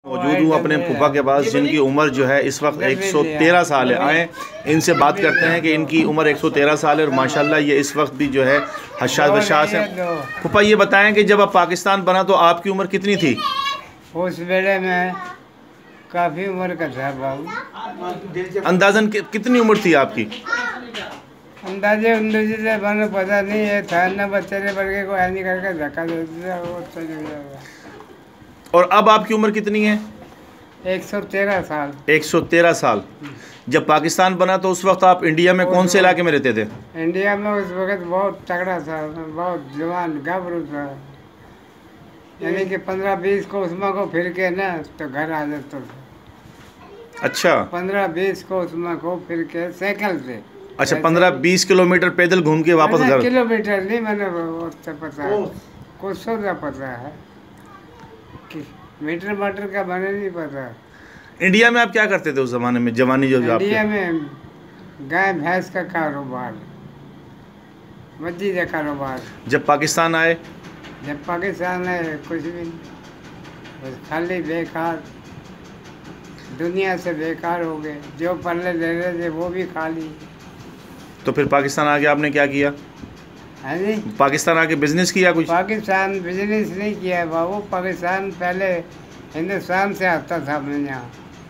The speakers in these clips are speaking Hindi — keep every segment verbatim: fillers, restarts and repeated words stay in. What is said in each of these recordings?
मौजूद हूँ अपने फूफा के पास जिनकी उम्र जो है इस वक्त एक सौ तेरह साल है। आए इनसे बात करते हैं कि इनकी उम्र एक सौ तेरह साल है और माशाल्लाह ये इस वक्त भी जो है हशास बशास है। फूफा ये बताएं कि जब अब पाकिस्तान बना तो आपकी उम्र कितनी थी? उस वेले में काफ़ी उम्र का था बाबू। अंदाजन कि, कितनी उम्र थी आपकी? अंदाजे अंदाजे से मैंने पता नहीं है था ना, बच्चे ने बढ़ के कोई नहीं करके धक्का दे दिया वो चल गया। और अब आपकी उम्र कितनी है? एक सौ तेरह साल। एक सौ तेरह साल। जब पाकिस्तान बना तो उस वक्त आप इंडिया में कौन से इलाके में रहते थे? इंडिया में उस वक्त बहुत तगड़ा था, बहुत जवान गबरू था, यानी कि पंद्रह बीस को उसमें को फिर के ना तो घर आ जाता था। अच्छा, पंद्रह बीस को उसमें को फिर के साइकिल से। अच्छा, पंद्रह बीस किलोमीटर पैदल घूम के वापस घर? किलोमीटर नहीं, मैंने उससे पता है, कुछ सौ का पता है कि मीटर माटर का मैंने नहीं पता। इंडिया में आप क्या करते थे उस जमाने में, जवानी जो इंडिया में गाय भैंस का कारोबार, मछली का कारोबार। जब पाकिस्तान आए? जब पाकिस्तान आए कुछ भी नहीं, बस खाली बेकार, दुनिया से बेकार हो गए। जो पल्ले दे रहे थे वो भी खाली। तो फिर पाकिस्तान आके आपने क्या किया? है जी, पाकिस्तान आके बिजनेस किया कुछ? पाकिस्तान बिजनेस नहीं किया है बाबू। पाकिस्तान पहले हिंदुस्तान से आता था अपने यहाँ।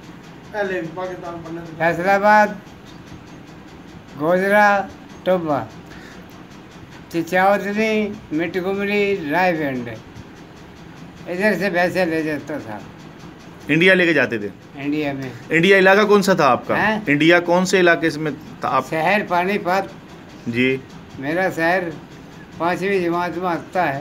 फैसलाबाद, गोजरा, टोबा, चिचावतनी, मिटकुमरी, रायगंज, इधर से पैसे ले जाता था। इंडिया लेके जाते थे? इंडिया में। इंडिया इलाका कौन सा था आपका? है? इंडिया कौन से इलाके में था आप? शहर पानीपत जी। मेरा शहर पाँचवीं जमात में आता है।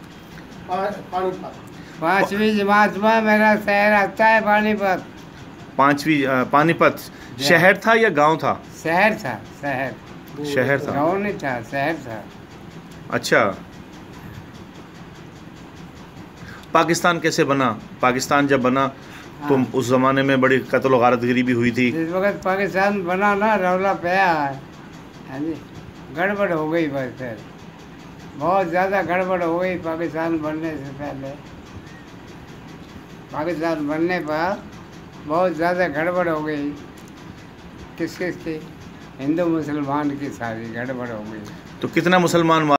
पाँचवीं जमात में मेरा शहर आता है पानीपत। पांचवी पानीपत शहर था या गांव था? शहर था, शहर शहर था, गांव नहीं था, शहर था। अच्छा, पाकिस्तान कैसे बना? पाकिस्तान जब बना तो हाँ। उस ज़माने में बड़ी कत्ल गारतगिरी भी हुई थी। जिस वक्त पाकिस्तान बना ना, रौला पाया है, हाँ जी, गड़बड़ हो गई बस। फिर बहुत ज़्यादा गड़बड़ हो गई पाकिस्तान बनने से पहले। पाकिस्तान बनने पर बहुत ज़्यादा गड़बड़ हो गई। किस किस की? हिंदू मुसलमान की सारी गड़बड़ हो गई। तो कितना मुसलमान